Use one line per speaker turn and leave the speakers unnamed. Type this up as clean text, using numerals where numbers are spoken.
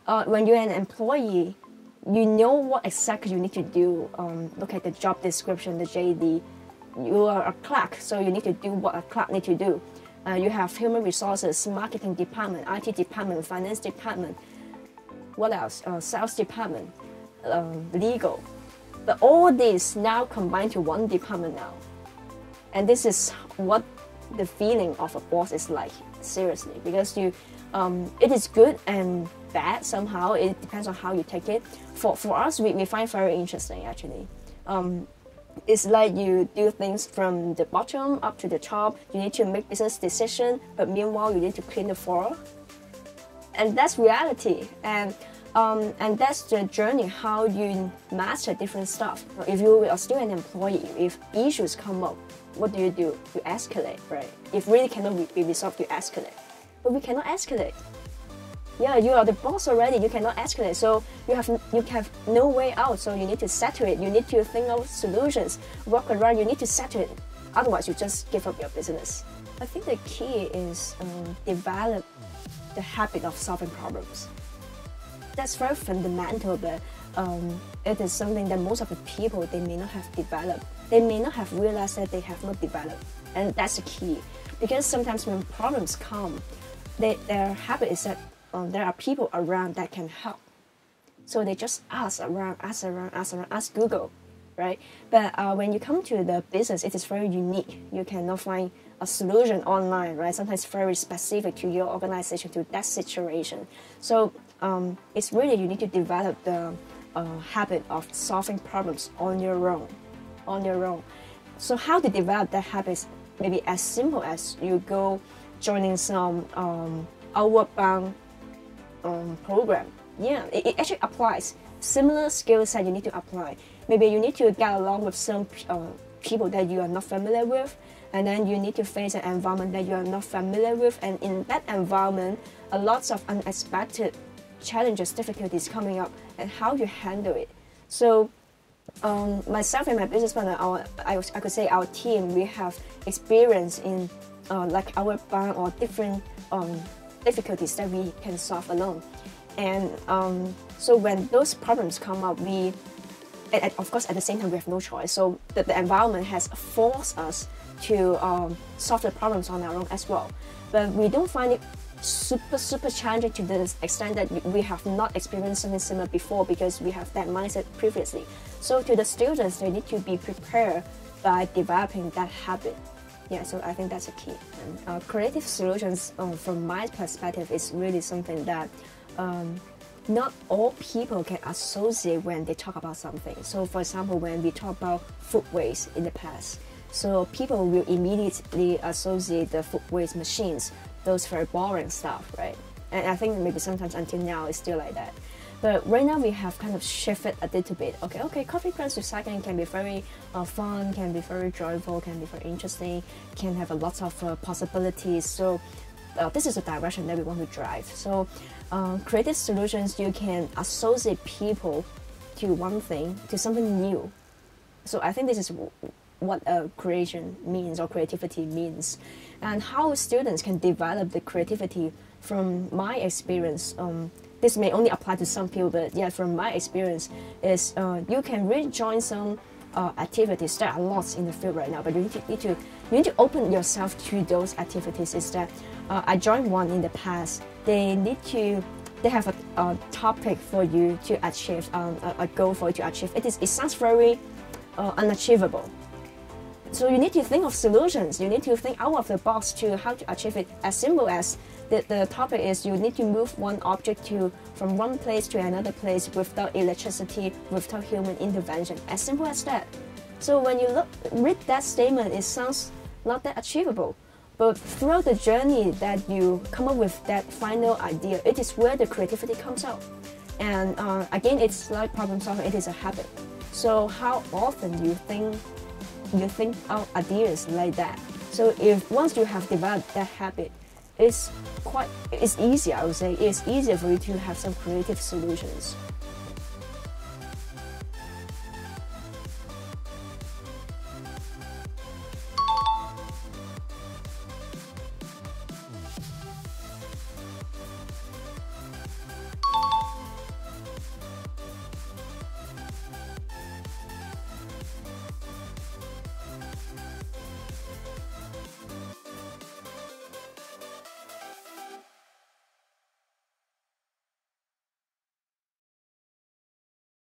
when you're an employee, you know what exactly you need to do. Look at the job description, the JD. You are a clerk, so you need to do what a clerk need to do. You have human resources, marketing department, IT department, finance department. What else? Sales department, legal. But all these now combined to one department now. And this is what the feeling of a boss is like, seriously, because it is good and bad somehow. It depends on how you take it. For us, we find very interesting actually. It's like you do things from the bottom up to the top. You need to make business decision, but meanwhile you need to clean the floor. And that's reality. And that's the journey, how you master different stuff. If you are still an employee, if issues come up, what do? You escalate, right? If really cannot be resolved, you escalate. But we cannot escalate. Yeah, you are the boss already, you cannot escalate. So you have no way out, so you need to settle it. You need to think of solutions, work around, you need to settle it. Otherwise, you just give up your business. I think the key is develop the habit of solving problems. That's very fundamental, but it is something that most of the people, they may not have developed. They may not have realized that they have not developed. And that's the key. Because sometimes when problems come, their habit is that there are people around that can help. So they just ask Google, right? But when you come to the business, it is very unique. You cannot find a solution online, right? Sometimes very specific to your organization, to that situation. So it's really, you need to develop the habit of solving problems on your own. So how to develop that habit? Maybe as simple as you go joining some Outward Bound program. Yeah, it actually applies. Similar skill set you need to apply. Maybe you need to get along with some people that you are not familiar with, and then you need to face an environment that you are not familiar with, and in that environment, a lot of unexpected challenges, difficulties coming up, and how you handle it. So myself and my business partner, I could say our team, we have experience in like Outward Bound or different difficulties that we can solve alone. And so when those problems come up, of course at the same time we have no choice. So the environment has forced us to solve the problems on our own as well. But we don't find it super challenging to the extent that we have not experienced something similar before, because we have that mindset previously. So to the students, they need to be prepared by developing that habit. Yeah, so I think that's a key. And, creative solutions, from my perspective, is really something that not all people can associate when they talk about something. So for example, when we talk about food waste in the past, so people will immediately associate the food waste machines, those very boring stuff, right? And I think maybe sometimes until now it's still like that. But right now we have kind of shifted a little bit. Okay, coffee grounds recycling can be very fun, can be very joyful, can be very interesting, can have a lot of possibilities. So this is the direction that we want to drive. So creative solutions, you can associate people to one thing, to something new. So I think this is what creation means, or creativity means, and how students can develop the creativity. From my experience, this may only apply to some people, but yeah, from my experience, is you can really join some activities. There are lots in the field right now, but you need to open yourself to those activities. Is that I joined one in the past. They have a topic for you to achieve, a goal for you to achieve. It sounds very unachievable. So you need to think of solutions. You need to think out of the box to how to achieve it. As simple as the topic is, you need to move one object from one place to another place without electricity, without human intervention. As simple as that. So when you read that statement, it sounds not that achievable. But throughout the journey that you come up with that final idea, it is where the creativity comes out. And again, it's like problem solving. It is a habit. So how often you think out ideas like that? So if once you have developed that habit, it's easier, I would say. It's easier for you to have some creative solutions.